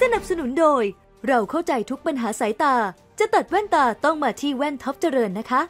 นับสนุนโดยเราเข้าใจทุกปัญหาสายตาจะตัดแว่นตาต้องมาที่แว่นท็อปเจริญนะคะ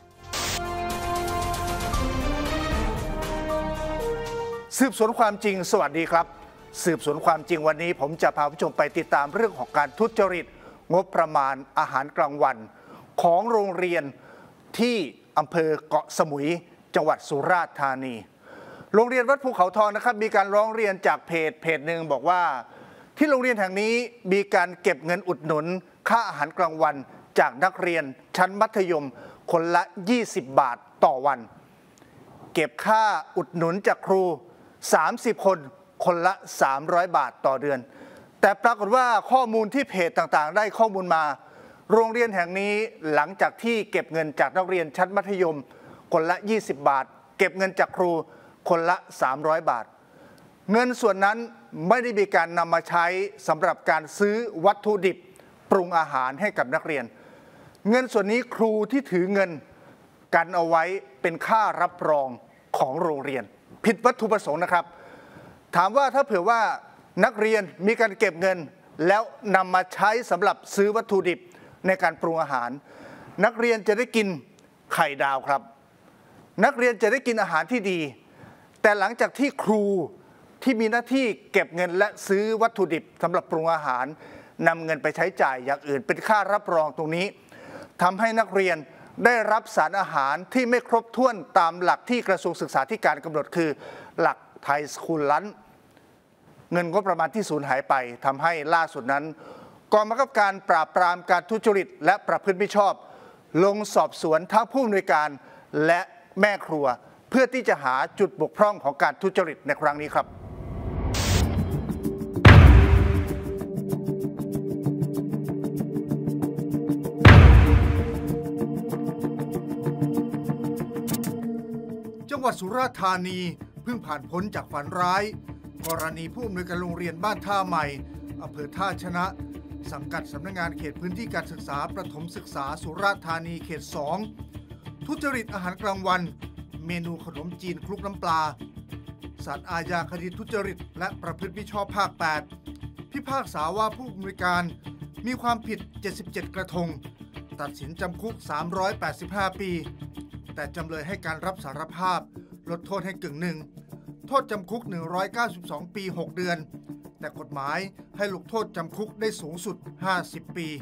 สืบสวนความจริงสวัสดีครับสืบสวนความจริงวันนี้ผมจะพาผู้ชมไปติดตามเรื่องของการทุจริตงบประมาณอาหารกลางวันของโรงเรียนที่อำเภอเกาะสมุยจังหวัดสุราษฎร์ธานีโรงเรียนวัดภูเขาทองนะครับมีการร้องเรียนจากเพจหนึ่งบอกว่าที่โรงเรียนแห่งนี้มีการเก็บเงินอุดหนุนค่าอาหารกลางวันจากนักเรียนชั้นมัธยมคนละ20 บาทต่อวันเก็บค่าอุดหนุนจากครู30 คนคนละ300 บาทต่อเดือนแต่ปรากฏว่าข้อมูลที่เพจต่างๆได้ข้อมูลมาโรงเรียนแห่งนี้หลังจากที่เก็บเงินจากนักเรียนชั้นมัธยมคนละ20 บาทเก็บเงินจากครูคนละ300 บาทเงินส่วนนั้นไม่ได้มีการนำมาใช้สำหรับการซื้อวัตถุดิบปรุงอาหารให้กับนักเรียนเงินส่วนนี้ครูที่ถือเงินกันเอาไว้เป็นค่ารับรองของโรงเรียนผิดวัตถุประสงค์นะครับถามว่าถ้าเผื่อว่านักเรียนมีการเก็บเงินแล้วนำมาใช้สำหรับซื้อวัตถุดิบในการปรุงอาหารนักเรียนจะได้กินไข่ดาวครับนักเรียนจะได้กินอาหารที่ดีแต่หลังจากที่ครูที่มีหน้าที่เก็บเงินและซื้อวัตถุดิบสำหรับปรุงอาหารนำเงินไปใช้จ่ายอย่างอื่นเป็นค่ารับรองตรงนี้ทำให้นักเรียนได้รับสารอาหารที่ไม่ครบถ้วนตามหลักที่กระทรวงศึกษาธิการกำหนดคือหลักไทยสคูลลันเงินงบประมาณที่สูญหายไปทำให้ล่าสุดนั้นกองบังคับการปราบปรามการทุจริตและประพฤติมิชอบลงสอบสวนทั้งผู้อำนวยการและแม่ครัวเพื่อที่จะหาจุดบกพร่องของการทุจริตในครั้งนี้ครับจังหวัดสุราษฎร์ธานีเพิ่งผ่านพ้นจากฝันร้ายกรณีผู้อำนวยการโรงเรียนบ้านท่าใหม่อำเภอท่าชนะสังกัดสำนักงานเขตพื้นที่การศึกษาประถมศึกษาสุราษฎร์ธานีเขต 2ทุจริตอาหารกลางวันเมนูขนมจีนคลุกน้ำปลาศาลอาญาคดีทุจริตและประพฤติมิชอบภาค 8พิพากษาว่าผู้อำนวยการมีความผิด77 กระทงตัดสินจำคุก385 ปีแต่จำเลยให้การรับสารภาพลดโทษให้กึ่งหนึ่งโทษจำคุก192 ปี 6 เดือนแต่กฎหมายให้ลงโทษจำคุกได้สูงสุด50 ปี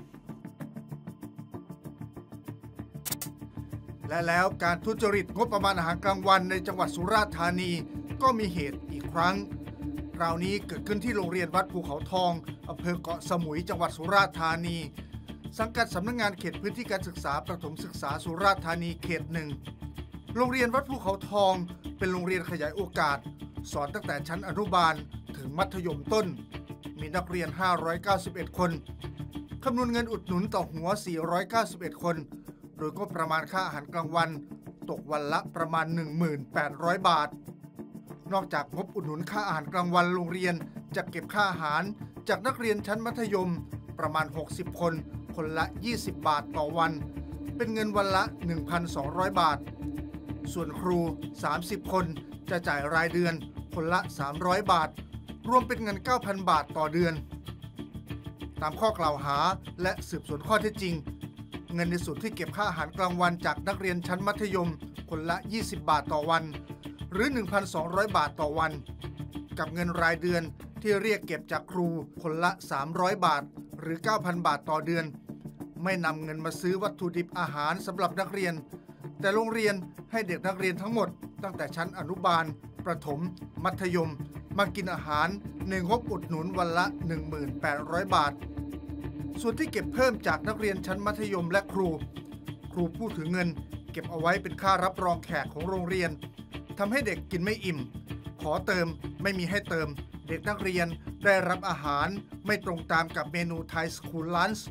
และแล้วการทุจริตงบประมาณอาหารกลางวันในจังหวัดสุราษฎร์ธานีก็มีเหตุอีกครั้งคราวนี้เกิดขึ้นที่โรงเรียนวัดภูเขาทองอำเภอเกาะสมุยจังหวัดสุราษฎร์ธานีสังกัดสำนักงานเขตพื้นที่การศึกษาประถมศึกษาสุราษฎร์ธานีเขต 1โรงเรียนวัดภูเขาทองเป็นโรงเรียนขยายโอกาสสอนตั้งแต่ชั้นอนุบาลถึงมัธยมต้นมีนักเรียน591คนคำนวณเงินอุดหนุนต่อหัว491คนโดยก็ประมาณค่าอาหารกลางวันตกวันละประมาณ 1,800 บาทนอกจากงบอุดหนุนค่าอาหารกลางวันโรงเรียนจะเก็บค่าอาหารจากนักเรียนชั้นมัธยมประมาณ60คนคนละ20 บาทต่อวันเป็นเงินวันละ 1,200 บาทส่วนครู30คนจะจ่ายรายเดือนคนละ300 บาทรวมเป็นเงิน 9,000 บาทต่อเดือนตามข้อกล่าวหาและสืบสวนข้อเท็จจริงเงินในส่วนที่เก็บค่าอาหารกลางวันจากนักเรียนชั้นมัธยมคนละ20 บาทต่อวันหรือ 1,200 บาทต่อวันกับเงินรายเดือนที่เรียกเก็บจากครูคนละ300 บาทหรือ 9,000 บาทต่อเดือนไม่นำเงินมาซื้อวัตถุดิบอาหารสำหรับนักเรียนแต่โรงเรียนให้เด็กนักเรียนทั้งหมดตั้งแต่ชั้นอนุบาลประถมมัธยมมากินอาหารในงบอุดหนุนวันละ 1,800 บาทส่วนที่เก็บเพิ่มจากนักเรียนชั้นมัธยมและครูผู้ถือเงินเก็บเอาไว้เป็นค่ารับรองแขกของโรงเรียนทำให้เด็กกินไม่อิ่มขอเติมไม่มีให้เติมเด็กนักเรียนได้รับอาหารไม่ตรงตามกับเมนูไทยสคูลลันช์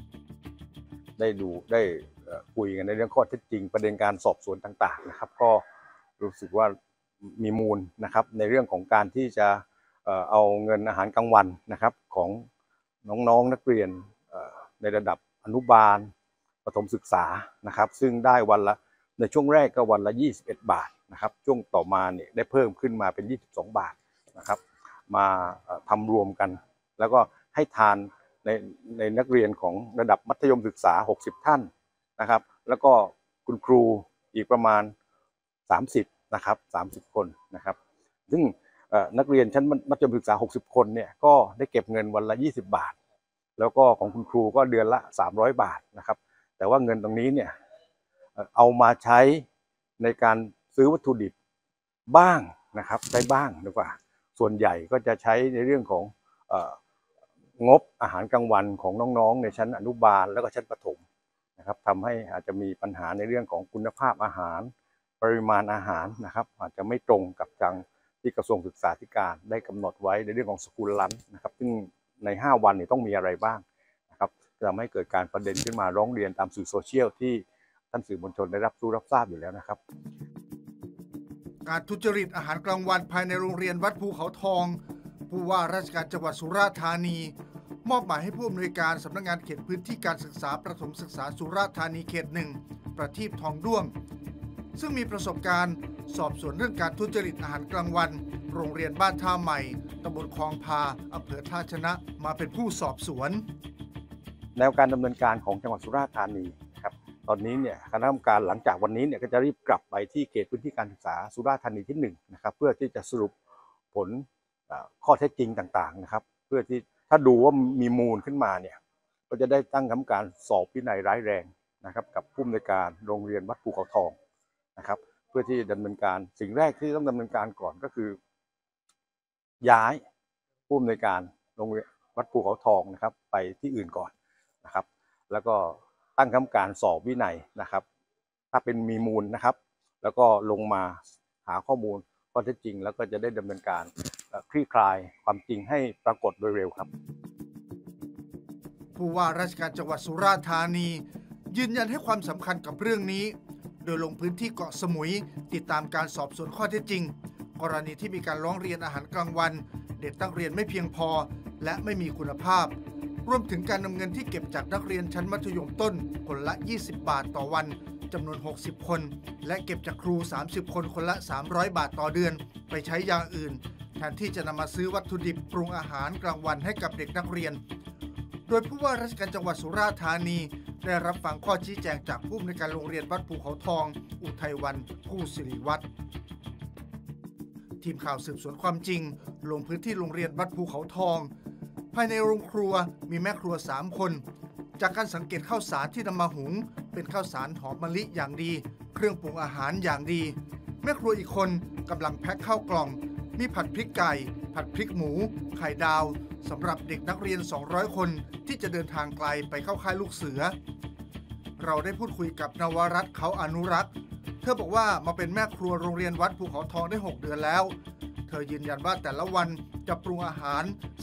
ได้คุยกันในเรื่องข้อเท็จจริงประเด็นการสอบสวนต่างๆนะครับก็รู้สึกว่ามีมูลนะครับในเรื่องของการที่จะเอาเงินอาหารกลางวันนะครับของน้องๆนักเรียนในระดับอนุบาลประถมศึกษานะครับซึ่งได้วันละในช่วงแรกก็วันละ21 บาทนะครับช่วงต่อมาเนี่ยได้เพิ่มขึ้นมาเป็น22 บาทนะครับมาทำรวมกันแล้วก็ให้ทานในในนักเรียนของระดับมัธยมศึกษา60ท่านนะครับแล้วก็คุณครูอีกประมาณ30นะครับ30คนนะครับซึ่งนักเรียนชั้นมัธยมศึกษา60คนเนี่ยก็ได้เก็บเงินวันละ20 บาทแล้วก็ของคุณครูก็เดือนละ300 บาทนะครับแต่ว่าเงินตรงนี้เนี่ยเอามาใช้ในการซื้อวัตถุดิบบ้างนะครับใช้บ้างดีกว่าส่วนใหญ่ก็จะใช้ในเรื่องของงบอาหารกลางวันของน้องๆในชั้นอนุบาลแล้วก็ชั้นประถมนะครับทำให้อาจจะมีปัญหาในเรื่องของคุณภาพอาหารปริมาณอาหารนะครับอาจจะไม่ตรงกับทางที่กระทรวงศึกษาธิการได้กำหนดไว้ในเรื่องของสกูลลันช์นะครับซึ่งใน5 วันนี้ต้องมีอะไรบ้างนะครับทำให้เกิดการประเด็นขึ้นมาร้องเรียนตามสื่อโซเชียลที่ท่านสื่อมวลชนได้รับทราบอยู่แล้วนะครับการทุจริตอาหารกลางวันภายในโรงเรียนวัดภูเขาทองผู้ว่าราชการจังหวัดสุราษฎร์ธานีมอบหมายให้ผู้อำนวยการสำนักงานเขตพื้นที่การศึกษาประถมศึกษาสุราษฎร์ธานีเขต 1ประทีปทองด้วงซึ่งมีประสบการณ์สอบสวนเรื่องการทุจริตอาหารกลางวันโรงเรียนบ้านท่าใหม่ตำบลคลองพาอำเภอท่าชนะมาเป็นผู้สอบสวนแนวการดำเนินการของจังหวัดสุราษฎร์ธานีครับตอนนี้เนี่ยคณะกรรมการหลังจากวันนี้เนี่ยก็จะรีบกลับไปที่เขตพื้นที่การศึกษาสุราษฎร์ธานีที่1นะครับเพื่อที่จะสรุปผลข้อเท็จจริงต่างๆนะครับเพื่อที่ถ้าดูว่ามีมูลขึ้นมาเนี่ยก็จะได้ตั้งคณะกรรมการสอบวินัยร้ายแรงนะครับกับผู้อำนวยการโรงเรียนวัดภูเขาทองนะครับเพื่อที่ดำเนินการสิ่งแรกที่ต้องดำเนินการก่อนก็คือย้ายผู้อำนวยการโรงเรียนวัดภูเขาทองนะครับไปที่อื่นก่อนนะครับแล้วก็ตั้งคณะกรรมการสอบวินัยนะครับถ้าเป็นมีมูลนะครับแล้วก็ลงมาหาข้อมูลข้อเท็จจริงแล้วก็จะได้ดำเนินการคลี่คลายความจริงให้ปรากฏโดยเร็วครับผู้ว่าราชการจังหวัดสุราษฎร์ธานียืนยันให้ความสำคัญกับเรื่องนี้โดยลงพื้นที่เกาะสมุยติดตามการสอบสวนข้อเท็จจริงกรณีที่มีการร้องเรียนอาหารกลางวันเด็กนักเรียนไม่เพียงพอและไม่มีคุณภาพรวมถึงการนำเงินที่เก็บจากนักเรียนชั้นมัธยมต้นคนละ20 บาทต่อวันจำนวน60คนและเก็บจากครู30คนคนละ300 บาทต่อเดือนไปใช้อย่างอื่นแทนที่จะนำมาซื้อวัตถุดิบปรุงอาหารกลางวันให้กับเด็กนักเรียนโดยผู้ว่าราชการจังหวัดสุราษฎร์ธานีได้รับฟังข้อชี้แจงจากผู้อำนวยการโรงเรียนวัดภูเขาทองอุทัยวันผู้สิริวัฒน์ทีมข่าวสืบสวนความจริงลงพื้นที่โรงเรียนวัดภูเขาทองภายในโรงครัวมีแม่ครัว3คนจากการสังเกตข้าวสารที่นำมาหุงเป็นข้าวสารหอมมะลิอย่างดีเครื่องปรุงอาหารอย่างดีแม่ครัวอีกคนกำลังแพ็คข้าวกล่องมีผัดพริกไก่ผัดพริกหมูไข่ดาวสำหรับเด็กนักเรียน200คนที่จะเดินทางไกลไปเข้าค่ายลูกเสือเราได้พูดคุยกับนวรัตน์เขาอนุรักษ์เธอบอกว่ามาเป็นแม่ครัวโรงเรียนวัดภูเขาทองได้6 เดือนแล้วเธอยืนยันว่าแต่ละวันจะปรุงอาหาร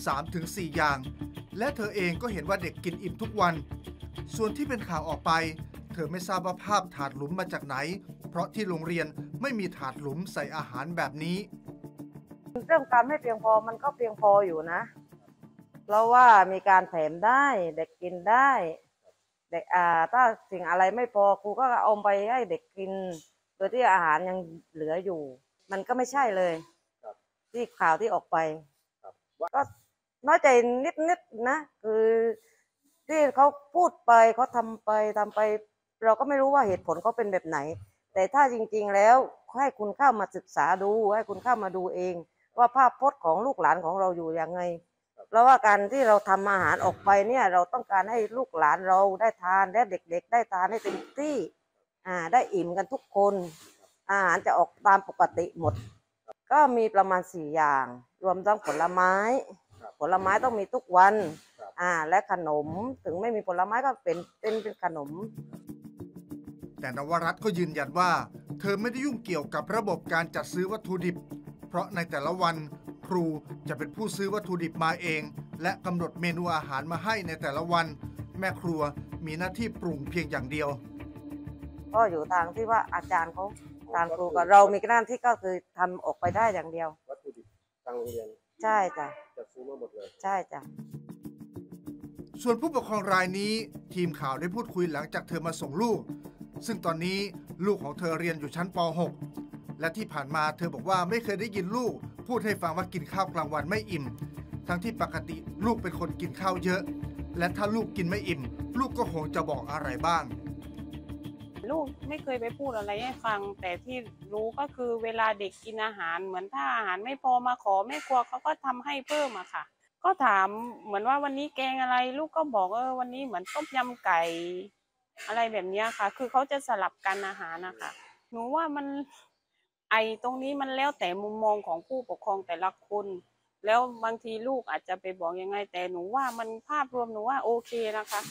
3-4 อย่างและเธอเองก็เห็นว่าเด็กกินอิ่มทุกวันส่วนที่เป็นข่าวออกไปเธอไม่ทราบว่าภาพถาดหลุมมาจากไหนเพราะที่โรงเรียนไม่มีถาดหลุมใส่อาหารแบบนี้เรื่องการไม่เพียงพอมันก็เพียงพออยู่นะเพราะว่ามีการแถมได้เด็กกินได้เด็กถ้าสิ่งอะไรไม่พอครูก็เอาไปให้เด็กกินโดยที่อาหารยังเหลืออยู่มันก็ไม่ใช่เลยที่ข่าวที่ออกไปก็น้อยใจนิดนะคือที่เขาพูดไปเขาทำไปเราก็ไม่รู้ว่าเหตุผลเขาเป็นแบบไหนแต่ถ้าจริงๆแล้วให้คุณเข้ามาศึกษาดูให้คุณเข้ามาดูเองว่าภาพพจน์ของลูกหลานของเราอยู่ยังไงเพราะว่าการที่เราทำอาหารออกไปเนี่ยเราต้องการให้ลูกหลานเราได้ทานและเด็กๆได้ทานให้เต็มที่ได้อิ่มกันทุกคนอาหารจะออกตามปกติหมดก็มีประมาณ4 อย่างรวมทั้งผลไม้ต้องมีทุกวันและขนมถึงไม่มีผลไม้ก็เป็นขนมแต่นวรัตน์ก็ยืนยันว่าเธอไม่ได้ยุ่งเกี่ยวกับระบบการจัดซื้อวัตถุดิบเพราะในแต่ละวันครูจะเป็นผู้ซื้อวัตถุดิบมาเองและกำหนดเมนูอาหารมาให้ในแต่ละวันแม่ครัวมีหน้าที่ปรุงเพียงอย่างเดียวก็อยู่ทางที่ว่าอาจารย์เขาทางครูกับเรามีหน้าที่ก็คือทำออกไปได้อย่างเดียววัตถุดิบทางโรงเรียนใช่จ้ะจัดซื้อมาหมดเลยใช่จ้ะส่วนผู้ปกครองรายนี้ทีมข่าวได้พูดคุยหลังจากเธอมาส่งลูกซึ่งตอนนี้ลูกของเธอเรียนอยู่ชั้นป .6 และที่ผ่านมาเธอบอกว่าไม่เคยได้ยินลูกพูดให้ฟังว่ากินข้าวกลางวันไม่อิ่มทั้งที่ปกติลูกเป็นคนกินข้าวเยอะและถ้าลูกกินไม่อิ่มลูกก็คงจะบอกอะไรบ้างลูกไม่เคยไปพูดอะไรให้ฟังแต่ที่รู้ก็คือเวลาเด็กกินอาหารเหมือนถ้าอาหารไม่พอมาขอแม่ครัวเขาก็ทำให้เพิ่มอะค่ะก็ถามเหมือนว่าวันนี้แกงอะไรลูกก็บอกวันนี้เหมือนต้มยำไก่อะไรแบบนี้ค่ะคือเขาจะสลับกันอาหารนะคะหนูว่ามันตรงนี้มันแล้วแต่มุมมองของผู้ปกครองแต่ละคนแล้วบางทีลูกอาจจะไปบอกยังไงแต่หนูว่ามันภาพรวมหนูว่าโอเคนะคะ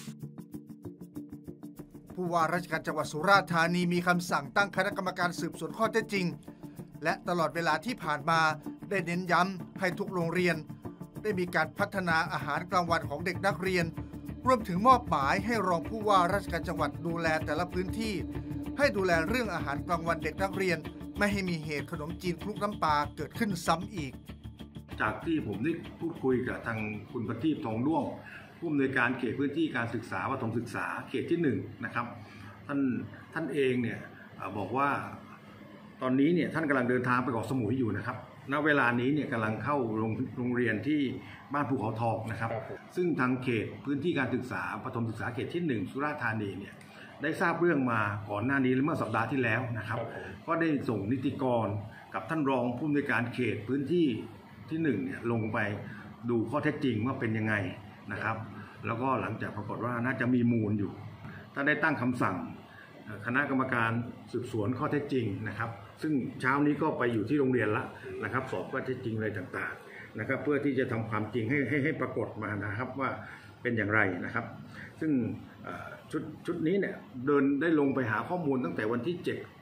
ผู้ว่าราชการจังหวัดสุราษฎร์ธานีมีคำสั่งตั้งคณะกรรมการสืบสวนข้อเท็จจริงและตลอดเวลาที่ผ่านมาได้เน้นย้ำให้ทุกโรงเรียนได้มีการพัฒนาอาหารกลางวันของเด็กนักเรียนรวมถึงมอบหมายให้รองผู้ว่าราชการจังหวัดดูแลแต่ละพื้นที่ให้ดูแลเรื่องอาหารกลางวันเด็กนักเรียนไม่ให้มีเหตุขนมจีนคลุกน้ำปลาเกิดขึ้นซ้ำอีกจากที่ผมได้พูดคุยกับทางคุณประทีปทองด้วงผู้อำนวยการเขตพื้นที่การศึกษาประถมศึกษาเขตที่1นะครับท่านเองเนี่ยบอกว่าตอนนี้เนี่ยท่านกำลังเดินทางไปเกาะสมุยอยู่นะครับณเวลานี้เนี่ยกำลังเข้าโรงเรียนที่บ้านภูเขาทองนะครับซึ่งทางเขตพื้นที่การศึกษาประถมศึกษาเขตที่1สุราษฎร์ธานีเนี่ยได้ทราบเรื่องมาก่อนหน้านี้เมื่อสัปดาห์ที่แล้วนะครับก็ได้ส่งนิติกรกับท่านรองผู้อำนวยการเขตพื้นที่ที่1เนี่ยลงไปดูข้อเท็จจริงว่าเป็นยังไงนะครับแล้วก็หลังจากปรากฏว่าน่าจะมีมูลอยู่ท่านได้ตั้งคำสั่งคณะกรรมการสืบสวนข้อเท็จจริงนะครับซึ่งเช้านี้ก็ไปอยู่ที่โรงเรียนละนะครับสอบข้อเท็จจริงอะไรต่างๆนะครับเพื่อที่จะทำความจริงให้ปรากฏมานะครับว่าเป็นอย่างไรนะครับซึ่งชุดนี้เนี่ยได้ลงไปหาข้อมูลตั้งแต่วันที่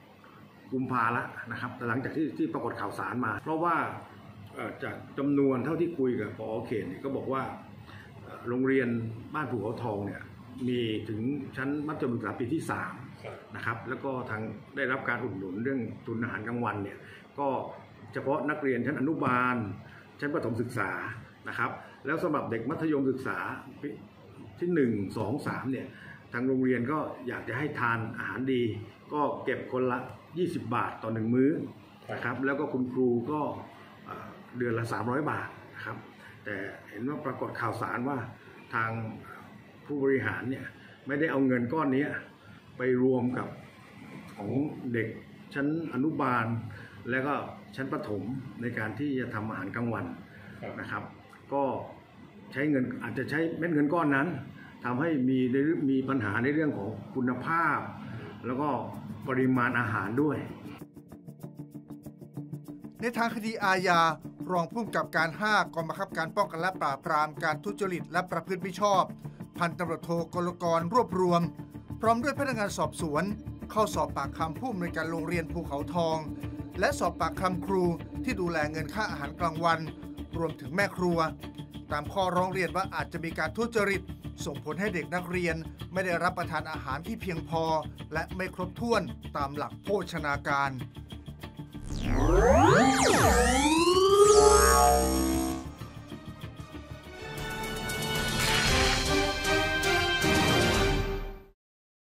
7 กุมภาพันธ์แล้วนะครับหลังจากที่ปรากฏข่าวสารมาเพราะว่าจากจำนวนเท่าที่คุยกับผอ.เขตก็บอกว่าโรงเรียนบ้านภูเขาทองเนี่ยมีถึงชั้นมัธยมศึกษาปีที่3นะครับแล้วก็ทางได้รับการอุดหนุนเรื่องทุนอาหารกลางวันเนี่ยก็เฉพาะนักเรียนชั้นอนุบาลชั้นประถมศึกษานะครับแล้วสำหรับเด็กมัธยมศึกษาที่1 2 3เนี่ยทางโรงเรียนก็อยากจะให้ทานอาหารดีก็เก็บคนละ20 บาทต่อ1มื้อนะครับแล้วก็คุณครูก็เดือนละ300 บาทนะครับแต่เห็นว่าปรากฏข่าวสารว่าทางผู้บริหารเนี่ยไม่ได้เอาเงินก้อนนี้ไปรวมกับของเด็กชั้นอนุบาลและก็ชั้นประถมในการที่จะทำอาหารกลางวันนะครับก็ใช้เงินอาจจะใช้เม็ดเงินก้อนนั้นทำให้มีปัญหาในเรื่องของคุณภาพแล้วก็ปริมาณอาหารด้วยในทางคดีอาญารองผู้กำกับการ5กองบังคับการป้องกันและปราบปรามการทุจริตและประพฤติมิชอบพันตำรวจโทกลกรรวบรวมพร้อมด้วยพนักงานสอบสวนเข้าสอบปากคำผู้อำนวยการโรงเรียนภูเขาทองและสอบปากคำครูที่ดูแลเงินค่าอาหารกลางวันรวมถึงแม่ครัวตามข้อร้องเรียนว่าอาจจะมีการทุจริตส่งผลให้เด็กนักเรียนไม่ได้รับประทานอาหารที่เพียงพอและไม่ครบถ้วนตามหลักโภชนาการ